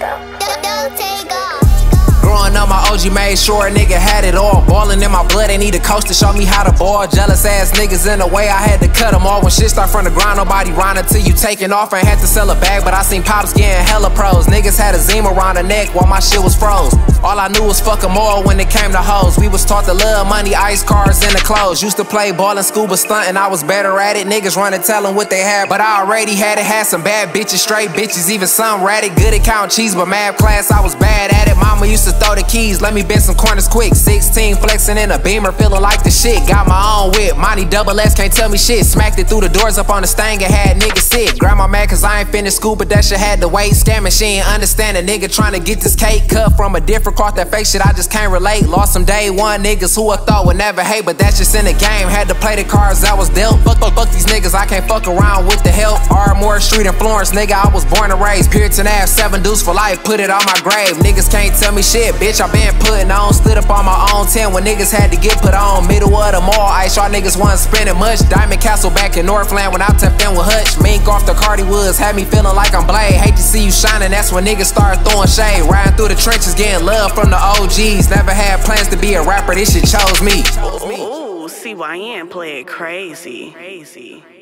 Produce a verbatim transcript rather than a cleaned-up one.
Don't take off. Growing up, my O G made sure a nigga had it all. Ballin' in my blood, they need a coach to show me how to ball. Jealous ass niggas in the way, I had to cut them all. When shit start from the ground, nobody rhyme until you taking off. And had to sell a bag, but I seen pops getting hella pros. Niggas had a Zima around the neck while my shit was froze. All I knew was fuck 'em all when it came to hoes. We was taught to love money, ice cars, and the clothes. Used to play ball in school, but stuntin', I was better at it. Niggas running, tellin' what they had, but I already had it. Had some bad bitches, straight bitches, even some ratted. Good at counting cheese, but math class, I was bad at it. Mama used to throw the keys, let me bend some corners quick. sixteen flexing in a Beamer, feeling like the shit. Got my own whip, Monty double S can't tell me shit. Smacked it through the doors up on the stang and had niggas sick. Grandma mad cause I ain't finished school, but that shit had to wait. Scamming, she ain't understand a nigga trying to get this cake cut from a different cloth. That fake shit I just can't relate. Lost some day one niggas who I thought would never hate, but that's just in the game. Had to play the cards I was dealt. Fuck, fuck, fuck these niggas, I can't fuck around with the help. Ardmore Street in Florence, nigga, I was born and raised. Puritan Ave, seven deuce for life, put it on my grave. Niggas can't tell me shit, bitch, I been putting on. Slid up on my own ten when niggas had to get put on. Middle of the mall, ice, y'all niggas wasn't spending much. Diamond Castle back in Northland when I tapped in with Hutch. Mink off the Cardi Woods, had me feeling like I'm Blade. Hate to see you shining, that's when niggas start throwing shade. Riding through the trenches, getting love from the O Gs. Never had plans to be a rapper, this shit chose me. Ooh, C Y N play it crazy. Crazy.